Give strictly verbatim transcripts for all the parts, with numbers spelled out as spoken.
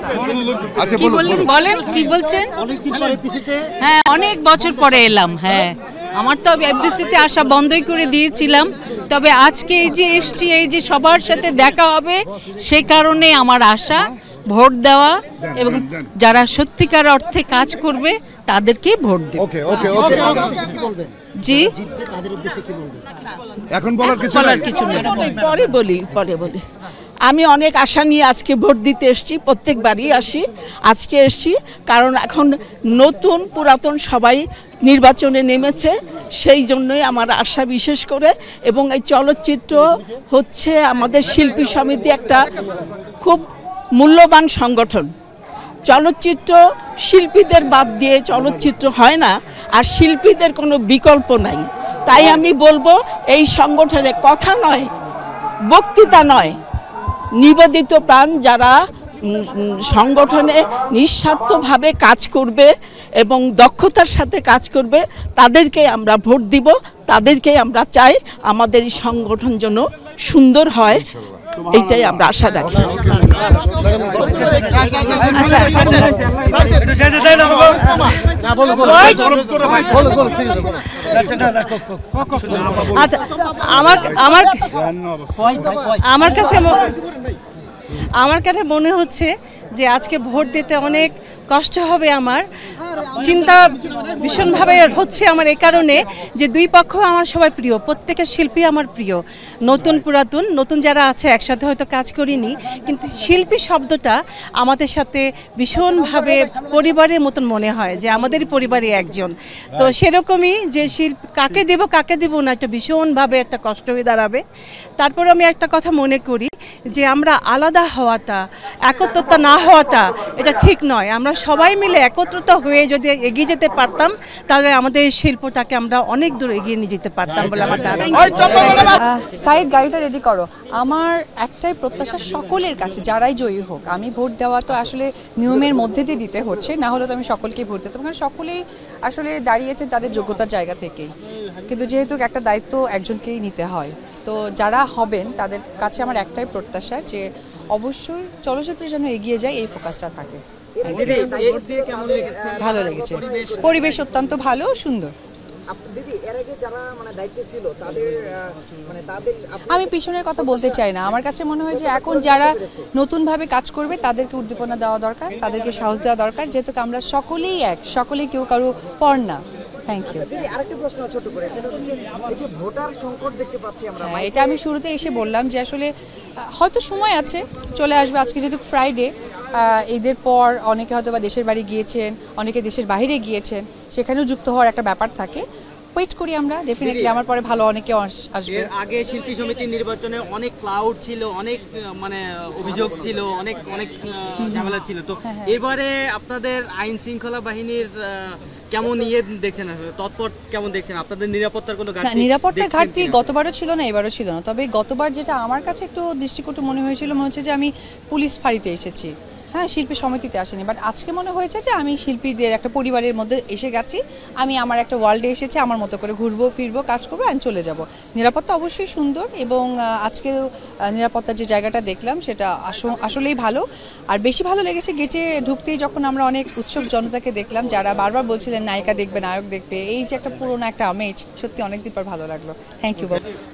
আচ্ছা কি বললেন বলেন কি বলছেন? হ্যাঁ অনেক বছর পরে এলাম। হ্যাঁ আমার তো এফডিসিতে আসা বন্ধই করে দিয়েছিলাম, তবে আজকে এই যে এসছি এই যে সবার সাথে দেখা হবে সে কারণে আমার আশা, ভোট দেওয়া এবং যারা সত্যিকার অর্থে কাজ করবে তাদেরকে ভোট দেব। ওকে ওকে ওকে জি এখন বলার কিছু বলার কিছু নেই, পরে বলি পরে বলি আমি অনেক আশা নিয়ে আজকে ভোট দিতে এসেছি, প্রত্যেকবারই আসি, আজকে এসেছি কারণ এখন নতুন পুরাতন সবাই নির্বাচনে নেমেছে, সেই জন্যই আমার আশা বিশেষ করে। এবং এই চলচ্চিত্র হচ্ছে আমাদের শিল্পী সমিতি একটা খুব মূল্যবান সংগঠন। চলচ্চিত্র শিল্পীদের বাদ দিয়ে চলচ্চিত্র হয় না, আর শিল্পীদের কোনো বিকল্প নাই। তাই আমি বলবো এই সংগঠনে কথা নয়, বক্তৃতা নয়, নিবেদিত প্রাণ যারা সংগঠনে নিঃস্বার্থভাবে কাজ করবে এবং দক্ষতার সাথে কাজ করবে তাদেরকে আমরা ভোট দিব, তাদেরকে আমরা চাই আমাদের এই সংগঠন যেন সুন্দর হয়, এইটাই আমরা আশা রাখি। আচ্ছা আমার আমার আমার কাছে আমার কাছে মনে হচ্ছে যে আজকে ভোট দিতে অনেক কষ্ট হবে। আমার চিন্তা ভীষণভাবে হচ্ছে আমার এই কারণে যে দুই পক্ষ আমার সবাই প্রিয়, প্রত্যেকের শিল্পী আমার প্রিয়, নতুন পুরাতন, নতুন যারা আছে একসাথে হয়তো কাজ করিনি, কিন্তু শিল্পী শব্দটা আমাদের সাথে ভীষণভাবে পরিবারের মতন মনে হয় যে আমাদেরই পরিবারে একজন। তো সেরকমই যে শিল্প কাকে দেব কাকে দেব না একটা ভীষণভাবে একটা কষ্ট হয়ে দাঁড়াবে। তারপর আমি একটা কথা মনে করি যে আমরা আলাদা হওয়াটা, একত্রতা না হওয়াটা এটা ঠিক নয়। আমরা সবাই মিলে একত্রিত হয়ে যদি এগিয়ে যেতে পারতাম তাহলে আমাদের শিল্পটাকে আমরা অনেক দূর এগিয়ে নিয়ে যেতে পারতাম বলে আমার ধারণা। সাইদ গাড়িটা রেডি করো। আমার একটাই প্রত্যাশা সকলের কাছে যারাই জয়ী হোক, আমি ভোট দেওয়া তো আসলে নিয়মের মধ্যে দিয়ে দিতে হচ্ছে, না হলে তো আমি সকলকেই ভোট দিতাম, কারণ সকলেই আসলে দাঁড়িয়েছে তাদের যোগ্যতার জায়গা থেকেই, কিন্তু যেহেতু একটা দায়িত্ব একজনকেই নিতে হয়, তো যারা হবেন তাদের কাছে আমার একটাই প্রত্যাশা যে অবশ্যই চলচ্চিত্রের জন্য এগিয়ে যায়, এই ফোকাসটা থাকে। ভালো লেগেছে, পরিবেশ অত্যন্ত ভালো সুন্দর। আমি পিছনের কথা বলতে চাই না, আমার কাছে মনে হয় যে এখন যারা নতুনভাবে কাজ করবে তাদেরকে উদ্দীপনা দেওয়া দরকার, তাদেরকে সাহস দেওয়া দরকার, যেহেতু আমরা সকলেই এক, সকলেই কেউ কারো পর না। Thank you. আরেকটা প্রশ্ন ছোট করে, সেটা হচ্ছে এই যে ভোটার সংকট দেখতে পাচ্ছি আমরা, এটা আমি শুরুতে এসে বললাম যে আসলে হয়তো সময় আছে, চলে আসবে। আজকে যেহেতু ফ্রাইডে, ঈদের পর অনেকে হয়তো বা দেশের বাড়ি গিয়েছেন, অনেকে দেশের বাইরে গিয়েছেন, সেখানেও যুক্ত হওয়ার একটা ব্যাপার থাকে। ওয়েট করি আমরা, ডেফিনেটলি আমার পরে ভালো অনেকে আসবে। আগে শিল্পী সমিতির নির্বাচনে অনেক ক্লাউড ছিল, অনেক মানে অভিযোগ ছিল, অনেক অনেক ঝামেলা ছিল, তো এবারে আপনাদের আইন শৃঙ্খলা বাহিনীর কেমন ইয়ে দেখছেন, তৎপর কেমন দেখছেন? আপনাদের নিরাপত্তার কোনো ঘাটতি? নিরাপত্তার ঘাটতি গতবারও ছিল না, এবারও ছিল না, তবে গতবার যেটা আমার কাছে একটু দৃষ্টিকটু মনে হয়েছিল, মনে হচ্ছে যে আমি পুলিশ ফাঁড়িতে এসেছি, হ্যাঁ শিল্পী সমিতিতে আসেনি। বাট আজকে মনে হয়েছে যে আমি শিল্পীদের একটা পরিবারের মধ্যে এসে গেছি, আমি আমার একটা ওয়ার্ল্ডে এসেছি, আমার মতো করে ঘুরবো ফিরবো, কাজ করবো, আমি চলে যাব। নিরাপত্তা অবশ্যই সুন্দর, এবং আজকে নিরাপত্তার যে জায়গাটা দেখলাম সেটা আসলেই ভালো। আর বেশি ভালো লেগেছে গেটে ঢুকতেই যখন আমরা অনেক উৎসুক জনতাকে দেখলাম যারা বারবার বলছিলেন নায়িকা দেখবে, নায়ক দেখবে, এই যে একটা পুরোনো একটা আমেজ, সত্যি অনেকদিন পর ভালো লাগলো। Thank you.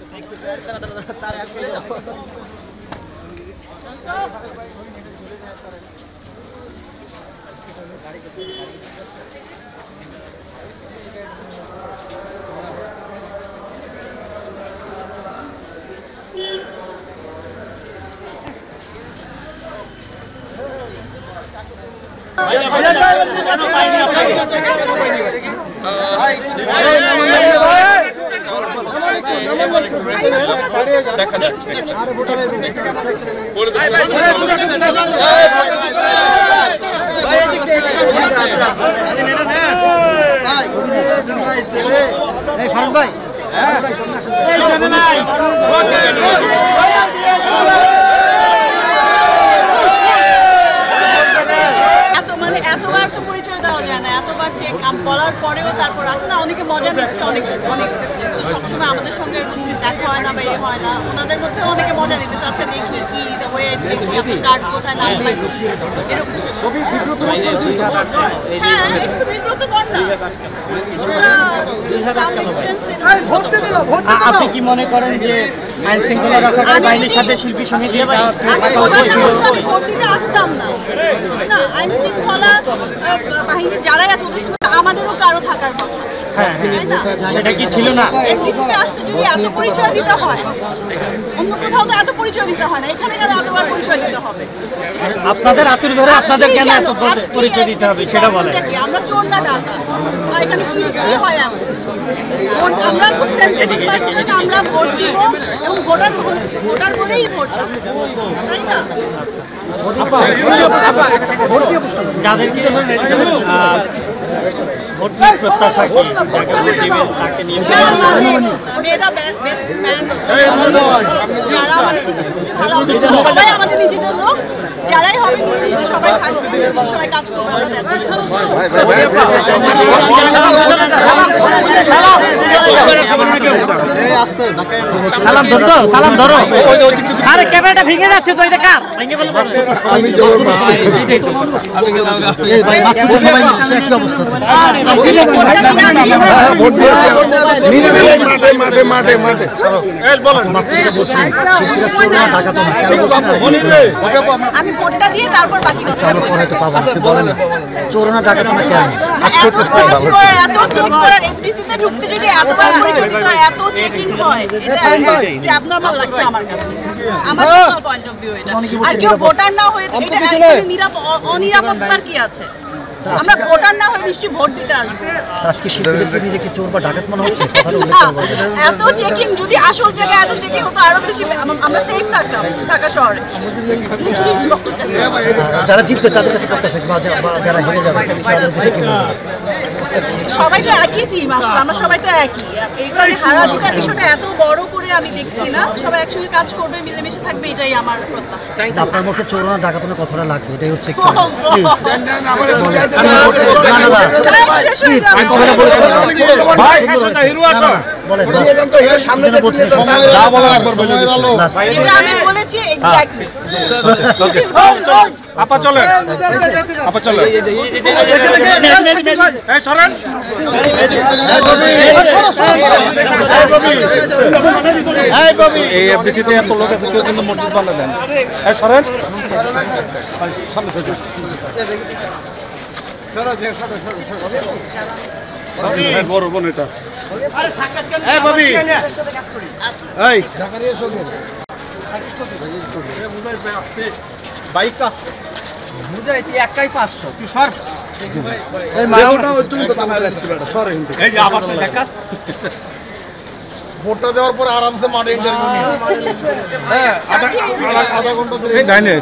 দেখা যাক এতবার তো পরিচয় দেওয়া যায় না, এতবার চেক বলার পরেও তারপর আছে না, অনেকে মজা নিচ্ছে, অনেক অনেক সবসময় আমাদের সঙ্গে দেখা হয়। হয় না বা এ হয় না, ওনাদের মধ্যে অনেকে মজা নিতে চাচ্ছে, দেখি কি ওয়েট দেখি আপনি কার্ড কোথায় নাম্বার এরকম। হ্যাঁ এটা তো বিব্রতকর না, কিছুটা সাম এক্সটেন্সিভ। আপনি কি মনে করেন যে আইন শৃঙ্খলা রক্ষাকারী বাহিনীর সাথে শিল্পী সমিতি আমি ভোট দিতে আসতাম না, না আইন শৃঙ্খলা বাহিনীর যারাই আছে ওদের সঙ্গে আমাদেরও কারো থাকার কথা, তাই না? সেটা কি ছিল না? এমপিসিতে আসতে যদি এত পরিচয় দিতে হয়, অন্য কোথাও তো এত পরিচয় দিতে হয় না, এখানে কেন এতবার পরিচয় দিতে হবে? আপনাদের আতুর ধরে আপনাদের কেন এত পরিচয় দিতে হবে সেটা বলেন। আমরা চোর না ডাকা, এখানে কি কি হয় এমন? ভোট আমরা খুব সেন্সিটিভ পারসন, আমরা ভোট দিব এবং ভোটার ভোটার বলেই ভোট, তাই না? যাদেরকে ভোট প্রত্যাশা কি যাকে ভোট দিবেন তাকে নিয়ে যারা আমাদের সবাই আমাদের নিজেদের লোক, যারাই হবে মিলেমিশে সবাই থাকবে, সবাই কাজ করবে, আমরা দেখবো। সালাম ধরছো, সালাম ধরো। আরে ক্যামেরাটা ভেঙে যাচ্ছে তো, এটা কার ভেঙে বলে এই ভাই মাত্র সবাই মিলে একই অবস্থা। মাঠে মাঠে মাঠে এই বলেন আমি ভোটটা দিয়ে তারপর বাকি কথা হয়তো পাবো। আপনি বলেন চোরনা টাকা তো না কেন আজকে এত চেক করার এফডিসিতে ঢুকতে যদি এতবার পরিচয় দিতে হয়, এত চেকিং হয়, এটা অ্যাবনরমাল লাগছে আমার কাছে, আমার পার্সোনাল পয়েন্ট অফ ভিউ এটা। আর কেউ ভোটার না হয়ে এটা এখানে নিরাপদ অনিরাপত্তার কি আছে? আমরা ভোটার না হয়ে নিশ্চয়ই ভোট দিতে আসবো। আজকে শিল্পীদেরকে নিজেকে চোর বা ডাকাত মনে হচ্ছে? এত চেকিং যদি আসল জায়গায় এত চেকিং হতো আরো বেশি আমরা সেফ থাকতাম ঢাকা শহরে। যারা জিতবে তাদের কাছে প্রত্যাশা বা যারা হেরে যাবে তাদের কাছে কি বলবো? সবাই তো একই টিম, আসলে আমরা সবাই তো একই। এইখানে হারা জিতার বিষয়টা এত বড় করে আমি দেখছি না, সবাই একসঙ্গে কাজ করবে, মিলেমিশে থাকবে, এটাই আমার প্রত্যাশা। আপনার মুখে চোরনা ডাকাতনের কথাটা লাগবে, এটাই হচ্ছে আমি বলেছি এক্স্যাক্টলি। আপা চলেন, আপা চলেন, এই সরেন। এই এফডিসিতে এত লোক আছে, কেউ কিন্তু মসজিদ বানিয়ে দেন। এই সরেন, সামনে থেকে বড় বোন এটা। এই ববি, এই বাইকটা আসতে বুঝাইতি একাই পাঁচশো, তুই সর। এই মালটা ওই তুমি তো কামাই লাগছে বেটা, সর এখান থেকে। এই যে আবার দেখাস ভোটটা দেওয়ার পর আরামসে মাঠে ইন্টারভিউ নিয়ে, হ্যাঁ আধা আধা ঘন্টা ধরে। এই ডাইনে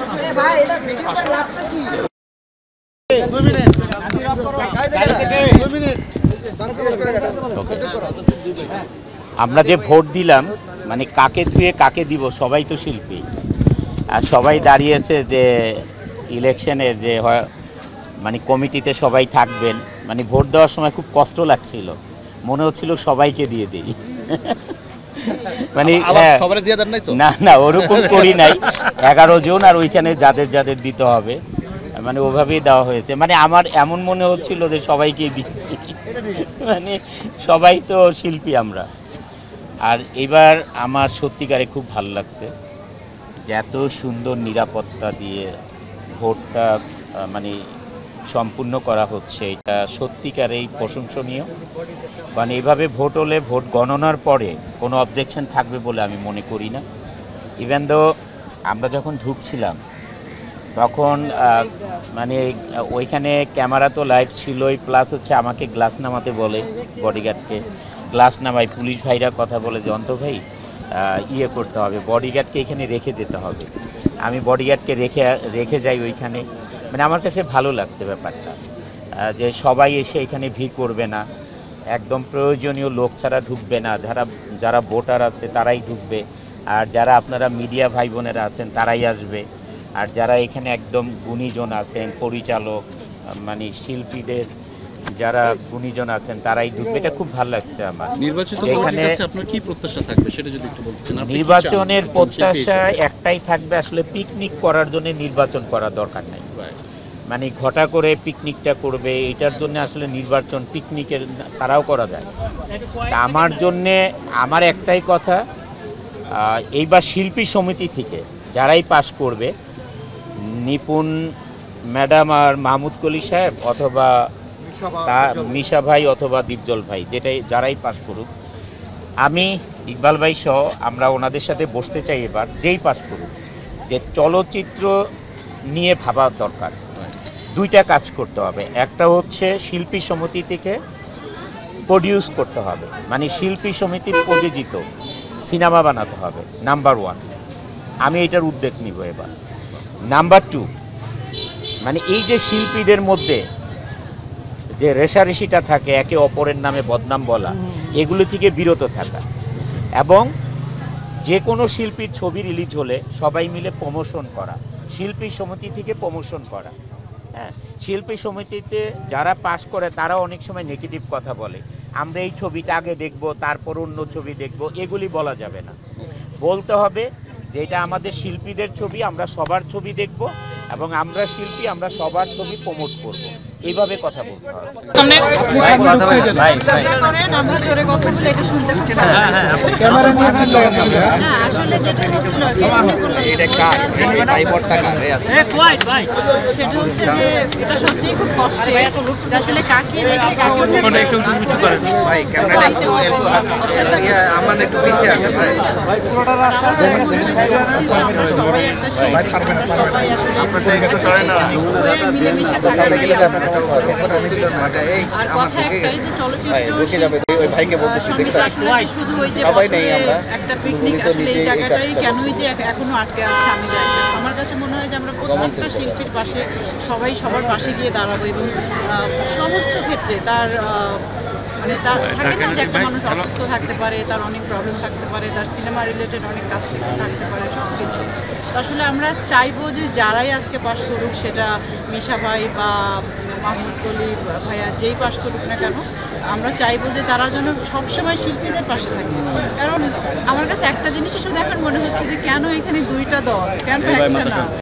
আমরা যে ভোট দিলাম, মানে কাকে ধুয়ে কাকে দিব, সবাই তো শিল্পী, আর সবাই দাঁড়িয়েছে যে ইলেকশনের যে মানে কমিটিতে সবাই থাকবেন। মানে ভোট দেওয়ার সময় খুব কষ্ট লাগছিল, মনে হচ্ছিল সবাইকে দিয়ে দিই। মানে না না ওরকম করি নাই, এগারো জন আর ওইখানে যাদের যাদের দিতে হবে মানে ওভাবেই দেওয়া হয়েছে। মানে আমার এমন মনে হচ্ছিল যে সবাইকে দিই, মানে সবাই তো শিল্পী আমরা। আর এবার আমার সত্যিকারে খুব ভালো লাগছে যে এত সুন্দর নিরাপত্তা দিয়ে ভোটটা মানে সম্পূর্ণ করা হচ্ছে, এটা সত্যিকারেই প্রশংসনীয়। কারণ এইভাবে ভোট হলে ভোট গণনার পরে কোনো অবজেকশন থাকবে বলে আমি মনে করি না। ইভেন দো আমরা যখন ঢুকছিলাম তখন মানে ওইখানে ক্যামেরা তো লাইভ ছিলই, প্লাস হচ্ছে আমাকে গ্লাস নামাতে বলে, বডিগার্ডকে গ্লাস নামাই, পুলিশ ভাইরা কথা বলে যে অন্ত ভাই ইয়ে করতে হবে, বডিগার্ডকে এখানে রেখে যেতে হবে। আমি বডিগার্ডকে রেখে রেখে যাই ওইখানে। মানে আমার কাছে ভালো লাগছে ব্যাপারটা, যে সবাই এসে এখানে ভিড় করবে না, একদম প্রয়োজনীয় লোক ছাড়া ঢুকবে না, যারা যারা ভোটার আছে তারাই ঢুকবে, আর যারা আপনারা মিডিয়া ভাই বোনেরা আছেন তারাই আসবে, আর যারা এখানে একদম গুণীজন আছেন, পরিচালক, মানে শিল্পীদের যারা গুণীজন আছেন তারাই ঢুকবে, এটা খুব ভালো লাগছে আমার। নির্বাচিত এখানে আপনার কি প্রত্যাশা থাকবে সেটা যদি একটু বলতেন। নির্বাচনের প্রত্যাশা একটাই থাকবে, আসলে পিকনিক করার জন্য নির্বাচন করা দরকার নাই, মানে ঘটা করে পিকনিকটা করবে এটার জন্য আসলে নির্বাচন পিকনিকের ছাড়াও করা যায়। আমার জন্যে আমার একটাই কথা, এইবার শিল্পী সমিতি থেকে যারাই পাশ করবে, নিপুণ ম্যাডাম আর মাহমুদ কলি সাহেব অথবা তা মিশা ভাই অথবা দীপজল ভাই, যেটাই যারাই পাশ করুক, আমি ইকবাল ভাই সহ আমরা ওনাদের সাথে বসতে চাই এবার, যেই পাশ করুক, যে চলচ্চিত্র নিয়ে ভাবার দরকার। দুইটা কাজ করতে হবে, একটা হচ্ছে শিল্পী সমিতি থেকে প্রডিউস করতে হবে, মানে শিল্পী সমিতির প্রযোজিত সিনেমা বানাতে হবে, নাম্বার ওয়ান। আমি এটার উদ্যোগ নিব এবার। নাম্বার টু, মানে এই যে শিল্পীদের মধ্যে যে রেশারেশিটা থাকে, একে অপরের নামে বদনাম বলা, এগুলো থেকে বিরত থাকা, এবং যে কোনো শিল্পীর ছবি রিলিজ হলে সবাই মিলে প্রমোশন করা, শিল্পী সমিতি থেকে প্রমোশন করা। হ্যাঁ, শিল্পী সমিতিতে যারা পাশ করে তারা অনেক সময় নেগেটিভ কথা বলে, আমরা এই ছবিটা আগে দেখব তারপর অন্য ছবি দেখব, এগুলি বলা যাবে না। বলতে হবে যে এটা আমাদের শিল্পীদের ছবি, আমরা সবার ছবি দেখব, এবং আমরা শিল্পী, আমরা সবার ছবি প্রমোট করব, এইভাবে কথা বলতে হবে। আমরা জোরে কথা বলে এটা শুনতে খুব ভালো না, আসলে যেটা হচ্ছিল সেটা হচ্ছে যে এটা সত্যিই খুব কষ্টে, আসলে কাকে রেখে কাকে সবাই একটা সবাই আসলে মিলেমিশে থাকা। আর কথা একটাই যে চলচ্চিত্র আসলে শুধু ওই যে একটা পিকনিক, আসলে এই জায়গাটাই কেনই যে এখনো আটকে আছে আমি জানি না। আমার কাছে মনে হয় যে আমরা প্রত্যেকটা শিল্পীর পাশে সবাই সবার পাশে গিয়ে দাঁড়াবো, এবং সমস্ত ক্ষেত্রে তার মানে তার থাকে না যে একটা মানুষ অসুস্থ থাকতে পারে, তার অনেক প্রবলেম থাকতে পারে, তার সিনেমা রিলেটেড অনেক কাজ থাকতে পারে, সব কিছু। তো আসলে আমরা চাইবো যে যারাই আজকে পাশ করুক, সেটা মিশা ভাই বা মাহমুদ কলি ভাইয়া যেই পাশ করুক না কেন, আমরা চাইবো যে তারা যেন সবসময় শিল্পীদের পাশে থাকে। কারণ আমার কাছে একটা জিনিসই শুধু এখন মনে হচ্ছে যে কেন এখানে দুইটা দল, কেন একটা না।